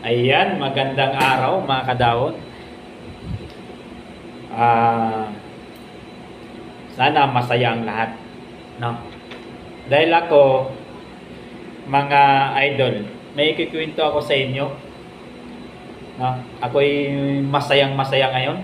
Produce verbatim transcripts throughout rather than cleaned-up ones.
Ayan, magandang araw mga kadahon. Ah, sana masaya ang lahat, no? Dahil ako, mga idol, may ikikwento ako sa inyo. No? Ako'y masayang-masaya ngayon.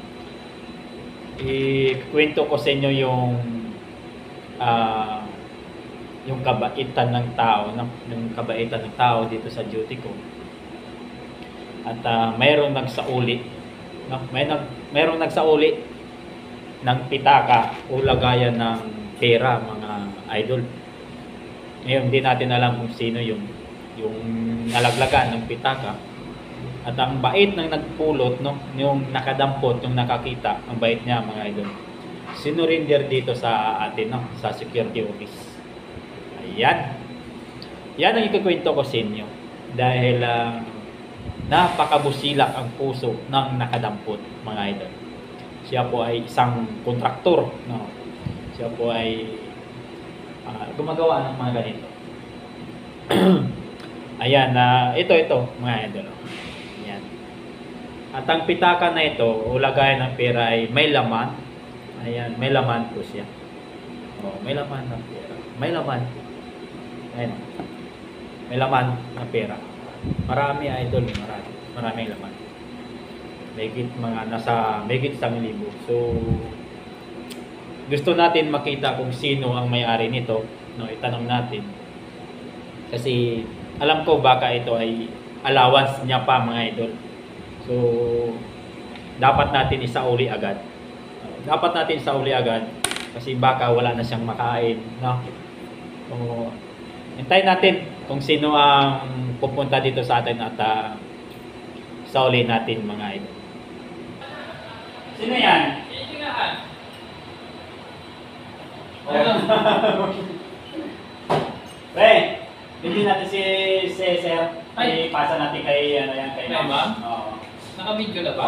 Ikwento ko sa inyo yung ah, yung kabaitan ng tao, no? Yung kabaitan ng tao dito sa duty ko. At uh, mayroong nagsauli, no? May nag mayroong nagsauli ng pitaka o lagayan ng pera, mga idol. Ngayon, hindi natin alam kung sino yung yung nalaglagan ng pitaka. At ang bait ng nagpulot, no, yung nakadampot, yung nakakita, ang bait niya, mga idol. Sinurinder dito sa atin, no, sa security office. Ayan. Yan ang ikukwento ko sa inyo. Dahil uh, napakabusilak ang puso ng nakadampot, mga idol. Siya po ay isang kontraktor, no. Siya po ay uh, gumagawa ng mga ganito. Ayan, uh, ito ito, mga idol. Ayan. At ang pitaka na ito, o lagayan ng pera ay may laman. Ayan, may laman po siya. Oh, may laman ng pera. May laman. Ayan. May laman ng pera. Marami, idol, marami. Maraming laman. Megit mga nasa megit isang libo. So gusto natin makita kung sino ang may-ari nito, no, itanong natin. Kasi alam ko baka ito ay allowance niya pa, mga idol. So dapat natin isauli agad. Dapat natin isauli agad kasi baka wala na siyang makain, no. So hintayin natin kung sino ang pupunta dito sa atin at uh, sauli natin, mga idol. Sino yan? Iingahan. Pre, hindi natin si Cesar. Ay, pasa natin kay ano yan, kay Ma'am? Oo. Naka-video na ba?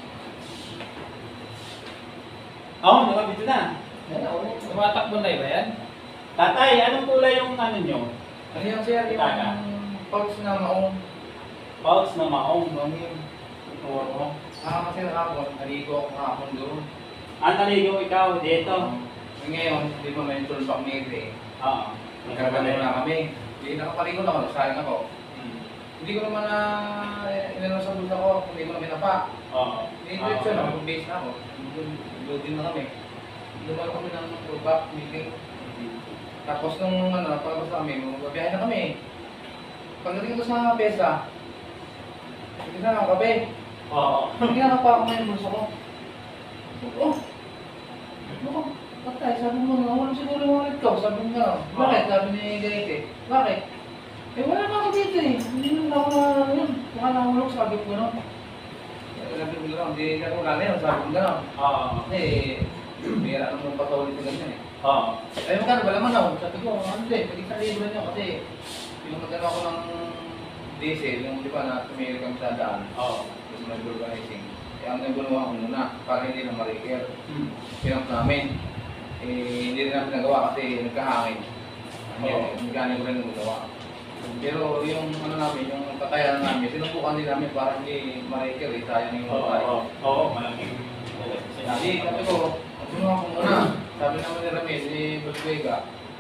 Oo, oh, nakabito na. Tumatakbo na ba yan? Tatay, anong kulay yung ano nyo? Ano yung sir, Pitaka. yung pouch na maong Pouch na maong. maming. Oo. Ah, kasi nakapon, naligo ako nakapon doon. Ang naligo ikaw dito. Eh, ngayon, di ba may tulpak mili? Oo. Nagkagano na kami. Di nakapaligo na ako, nagsayang ako. Hmm. Hindi ko naman na inano sa bulsa ko, hindi ko na minapa. Oo. Ni-diretso na, mag-base na ako. Loading na kami. Lumalo kami ng tulpak meeting. Tapos nung ano, pagkabas namin, magbabiyahe na kami. Pagdating ko sa pesa, hindi na ako kape. Oo. Hindi na pa ako ngayon bulsa ko. Oh! Ano? Patay, sabi mo nga, walang siguro yung wallet ko. Sabi mo nga, bakit? Sabi ni Gaite. Bakit? Eh wala na ako dito eh. Hindi na ako na yun. Baka nahulog, sabi ko gano'n. Sabi ko gano'n, hindi ka wala na yun, sabi ko gano'n. Oo. Kasi, mayroon naman patawin sa ganyan eh. Oo. Eh magkano ba naman ako? Sabi ko, ano din, pag isang libo niyo kasi yung magkano ako ng diesel, yung di ba na tumiri kami sa daan. Oo. Yung nag-organizing. Eh ang nagbunuha ko muna, para hindi na marikir. Hmm. Pinap namin. Eh, hindi rin namin nagawa kasi nagkahangin. Hindi, Oo. hindi gano'n ko rin nagawa. Pero yung ano namin, yung kakayanan namin, sinubukan din namin para hindi marikir eh, sayang yung Oo. tayo. Oo. Oo. Malaking. Hindi, sabi ko, magbunuha ko muna. Sabi naman ni Ramil, ni Boswega,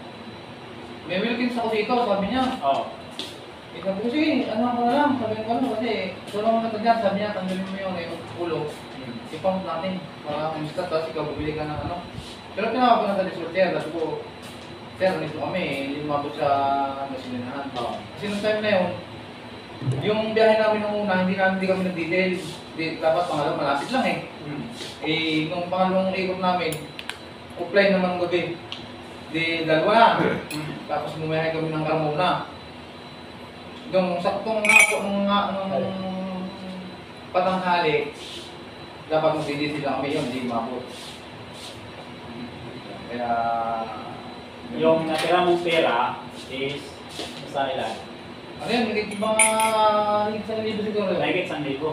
may Wilkins ako dito, sabi niya. Oo. Eh, sabi ko, sige, ano ako na lang, sabi ko ano, kasi tulungan ka dyan, sabi niya, tanggalin mo yung, yung ulo, ipump natin, para umistat, tapos ikaw bibili ka ng ano. Pero tinawag ko na sa disorder, sabi ko, sir, nito kami, hindi lumabot sa masininahan. Oo. Kasi nung time na yun, yung biyahe namin nung una, hindi namin, hindi kami nag-detail, di, dapat pangalawang malapit lang eh. Hmm. Eh, nung pangalawang ikot namin, offline naman ng gabi, di dalawa na. Tapos bumiyahe kami ng Carmona. Yung saktong nga po nung, nga- nung patanghali, dapat magdidisi lang kami yun, hindi mabot. Kaya, Yung natira mong pera is sa ilan? ano yun, higit mga higit sa libo siguro. Mahigit isang libo.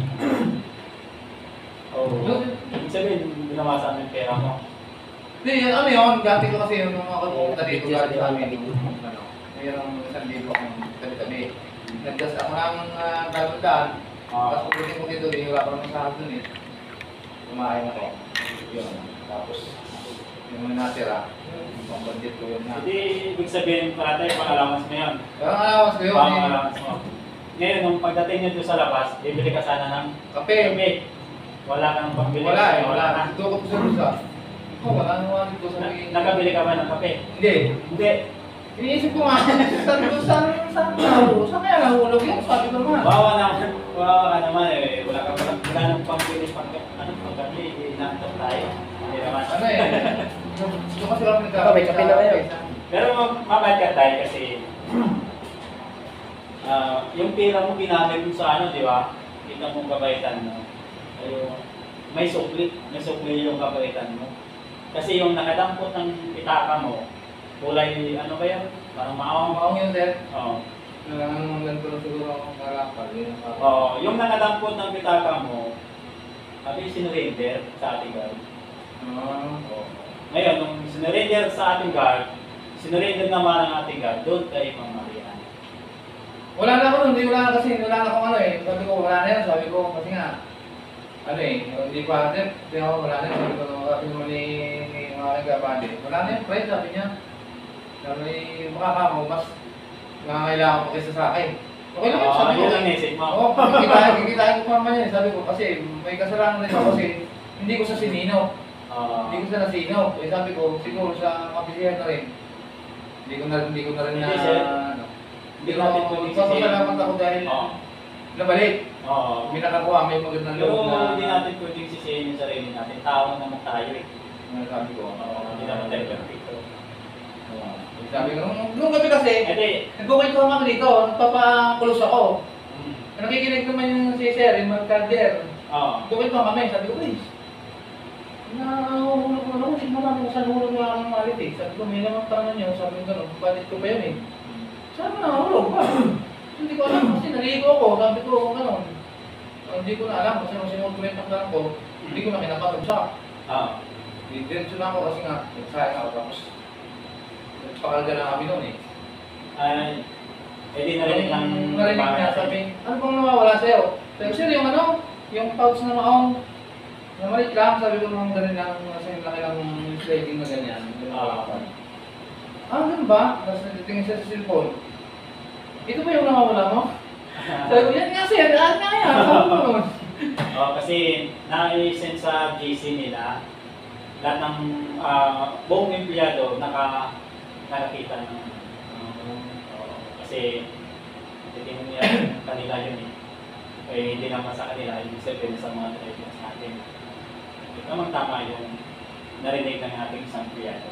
Oo. Ibig sabihin, binawasan mo yung pera mo. Hindi, ano yun, dati ko kasi yung mga kapunta dito galing sa amin. Ano, mayroong isang libo akong tabi-tabi. Nagdas ako ng uh, daan. Ah. Tapos pagdating ko dito, di wala pa naman sa dun eh. Kumain ako. Yun. Tapos, yung mga natira, yung pambandit ko yun na. Hindi, ibig sabihin para tayo pang-allowance mo yun. Parang alawas ko yun eh. Pang-allowance mo. Ngayon, nung pagdating nyo doon sa labas, bibili ka sana ng Kape. kape. Wala kang pambili. Wala eh, Wala wala. na. Dito ko sa rusa. Ako, wala naman dito sa Na- may... Nakabili ka ba ng kape? Hindi. Hindi. Iniisip ko nga, sabi ko, saan, saan nahulog? Saan kaya nahulog yun? Sabi ko naman. Wawa naman. Wawa ka naman eh. Wala ka wala, wala nang pambili pang ano pang kape. Inaantok tayo. Hindi naman. Ano eh, gusto ko sila pinagkakape. Ikaw, may kape na kayo. Pero mabait ka tayo kasi ah yung pera mo ginamit mo sa ano, di ba? Kita mo kabaitan mo. Ayun. May sukli. May sukli yung kabaitan mo. Kasi yung nakadampot ng pitaka mo, kulay ano ba yan? Parang maawang. Maong yun, sir. Oo. Nang ganito lang siguro akong kalakal. Yun ang parang- Oo. Yung nakadampot ng pitaka mo, sabi sinurrender sa ating guard. Ah. Oo. Ngayon, nung sinurrender sa ating guard, sinurrender naman ang ating guard, doon tayo mamarihan. Wala na ako nun, hindi wala na kasi, wala na akong ano eh. Sabi ko, wala na yan, sabi ko, kasi nga, ano eh, hindi pa natin, hindi ako wala na yan, sabi ko, sabi naman ni, ni mga aking kapatid, wala na yan, Fred, sabi niya. Sabi, baka mo, mas nangangailangan pa kaysa sa akin. Okay lang yun, Oo, sabi ko. yun ang message mo. Oo, kikitain, kikitain ko pa naman yan, sabi ko, kasi may kasalanan rin ako kasi hindi ko sa sinino. Oo. Hindi ko sa nasino. Eh sabi ko, siguro sa kapisihan na rin. Hindi ko na, hindi ko na rin na, Hindi, sir. ano. Hindi natin pwedeng sisihin. Papasalamat ako dahil Oo. nabalik. Oo. May nakakuha, may magandang Pero loob na. hindi natin pwedeng sisihin yung sarili natin. Tao naman tayo eh. Ano sabi ko? Oo, hindi naman tayo perfecto. Oo. Sabi ko, nung, nung gabi kasi, Hindi. nagkukwento kami dito, nagpapakulos ako. Mm. Nakikinig naman yung si Sir, yung Mercader. Oo. Nagkukwento kami, sabi ko, guys, nahulog mo ako, hindi mo namin kung saan hulog na ang malit eh. Sabi ko, may naman tanong nyo, sabi ko gano'n, palit ko pa yun eh. Saan mo nahulog ba? Hindi ko alam kasi naligo ako, sabi ko gano'n. Ah, hindi ko na alam kasi nung sinuot ko yung takdan ko, hindi ko na kinakasabsak. Oo. Diretso na ako kasi nga, nagsayang ako tapos nagpakalga na kami noon eh. Ay, eh di narinig ng Nung narinig niya, sabi, ano bang nawawala sa'yo? Sabi ko, sir, yung ano, yung pouch na maong, na maliit lang, sabi ko nung ganun lang, kasi yung laki lang yung sliding na ganyan. Ah. Ah, ganun ba? Tapos nagtitingin siya sa cellphone. Ito ba yung nawawala mo? Sabi ko, yan nga sir, yan nga yan. Sabi ko nun. Oh, kasi na-send sa G C nila, lahat ng ah, buong empleyado naka nakakita ng oh, kasi titingnan niya kanila yun eh. Eh, hindi naman sa kanila, ibig sabihin sa mga drivers natin. Tamang tama yung narinig ng ating isang empleyado.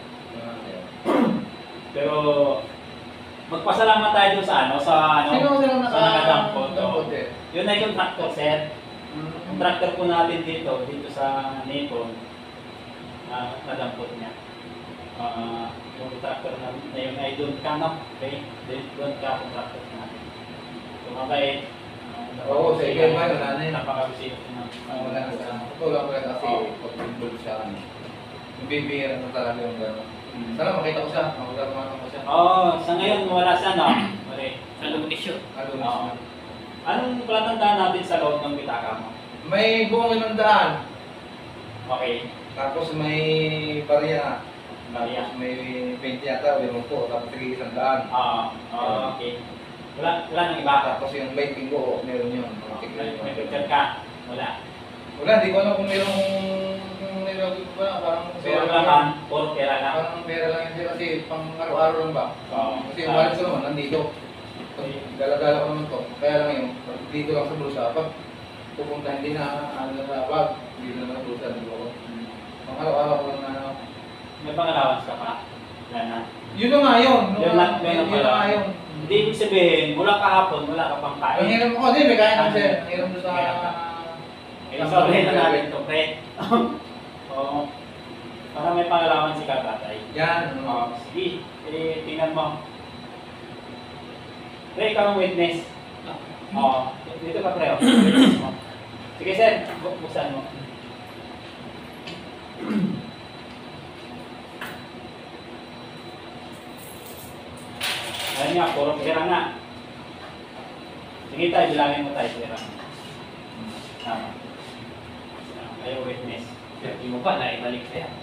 Pero magpasalamat tayo dun sa ano, sa ano, Sino sino sa nakadampot. nakadampot Oh. eh? Yun na yung tractor, sir. Yung tractor po natin dito, dito sa Napon, na nadampot niya. Ah, yung tractor na, na yun ay doon ka na, okay? Doon ka ang tractor natin. Tumabay. Oo, sa iba ba, wala na yun. Napaka-receive na. Ah, wala na sa ito lang pala kasi pag-involve siya ano. Yung bibira na talaga yung gano'n. Sana makita ko siya, makita ko siya. Oo, oh, sa ngayon wala siya, no? Mali. Sa lumisyo. Ano Oo. siya? Anong palatandaan natin sa loob ng bitaka mo? May buong limang daan, Okay. tapos may barya, Barya. tapos may twenty yata, meron po, tapos tigil isang daan. Ah, ah, okay. Wala, wala nang iba. Tapos yung lighting ko, meron yun. May, may picture ka? Wala. Wala, di ko alam kung meron kung meron ko ba, parang So, pera wala lang. ka, puro pera lang. Parang pera lang yun kasi pang araw-araw lang ba? Oo. Kasi yung wallet ko naman, nandito. Pag Gala-gala ko naman to. Kaya lang yun, pag dito lang sa bulsa. Pag pupunta, hindi na ano sa bag, dito na sa bulsa. Dito ako. Pang araw-araw ko lang na ano. May pang-allowance ka pa? Wala na. Yun na nga yun. Yun lang, yun lang Yun na pala. nga yun. Hindi ibig sabihin, mula kahapon, wala ka pang Ang kain. hiram ko, di, may kaya naman siya. Ang hiram doon sa... Eh, sabihin na natin ito, pre. Oo. Para may pang-allowance si Katatay. Yan. Oo, sige. Eh, tingnan mo. Pre, ikaw ang witness. Oo. Dito ka, pre. oh. Witness mo. Sige, sir. Bu- Buksan mo. Ayun nga, puro pera nga. Sige tayo, bilangin mo tayo, sir. Tama. Kayo witness. Hindi mo pa, naibalik ka yan.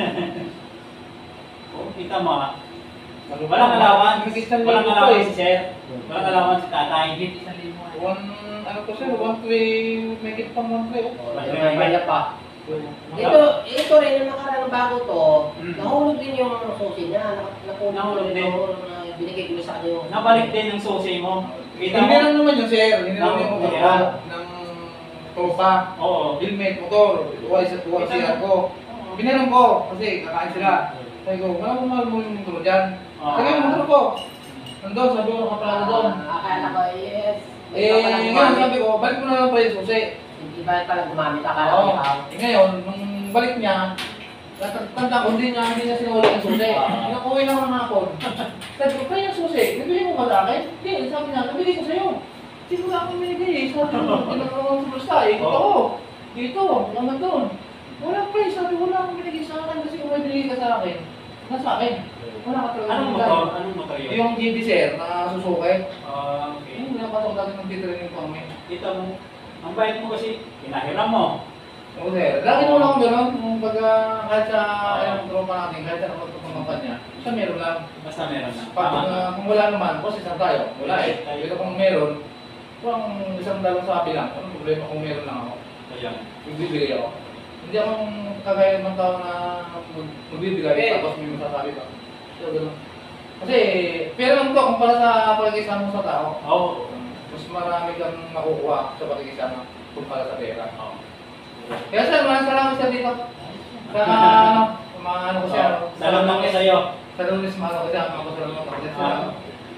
Oh, kita mo ha. Walang alawan. Walang alawan si sir. Walang alawan si tatay. Higit isang libo. One, ano to sir, one three, may git pang one three. Oh, May kaya pa. Ito, ito rin yung nakarang bago to, Mm. nahulog din yung susi niya, nak- napunod Nahulog din. yung na binigay ko sa kanya yung... Nabalik din ng susi mo. Kita Hindi mo? lang naman yung sir, hindi lang Oo, yung motor yeah. ko, ng tropa, Oo. helmet, motor, uway sa tuwa siya ko. Binilang ko, kasi kakain sila. Sabi ko, wala kong mahal mo yung motor dyan. Oo. Sabi yung motor ko, nandun, sabi ko, nakapalala doon. Ah, akala ko, yes. Eh, Ikaw pala ngayon gumamit. sabi ko, balik mo na lang pa yung susi. Hindi ba pala gumamit? Akala ko Oo. ikaw. Eh, ngayon, nung balik niya, tanda ko, hindi niya, hindi niya sinawala yung susi. Ah. Pinakuwi lang ng hapon. Sabi ko, kaya yung susi, nabili mo ba sa akin? Hindi, sabi niya, nabili ko sa'yo. Hindi ko lang akong binigay eh. Sabi ko, pinagkaroon sa basta, ikot Oo. ako. Dito, naman doon. Wala pa eh, sabi ko, wala akong binigay sa akin kasi kung may binigay ka sa akin, nasa akin. Wala ka talaga. Anong binigay. motor? Anong motor yun? Yung G D sir, na Suzuki. Ah, okay. Yung napasok natin ng titraining kami. Kita mo, ang bait mo kasi, pinahiram mo. Oo sir, lagi naman ako gano'n, kung baga kahit sa ayong tropa natin, kahit sa nakatutok ng kampanya, siya meron lang. Basta meron na. Pag Tama. uh, kung wala naman, kasi isang tayo, wala eh. Pero kung meron, kung isang dalawang sabi lang, anong problema kung meron lang ako? Ayan. Magbibigay ako. Hindi ako kagaya ng tao na mag- magbibigay, Eh. tapos may masasabi ka. So, gano'n. Kasi, pero lang to, kumpara sa pagkikisama mo sa tao, Oo. mas marami kang makukuha sa pagkikisama kumpara sa pera. Oo. Kaya sir, maraming salamat sir dito. Sa ano, sa mga ano ko siya. ano, Oh, Salam lang kayo sa'yo. Sa lunes, mga ano ko siya, mga kasalamat ako siya. Ah.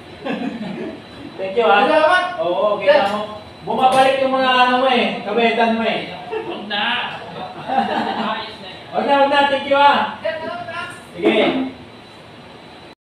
Thank you ha. Salamat! Oo, kita mo. Bumabalik yung mga ano mo eh, kabetan mo eh. Huwag na! Ayos na yan. Huwag na, huwag na, thank you ha.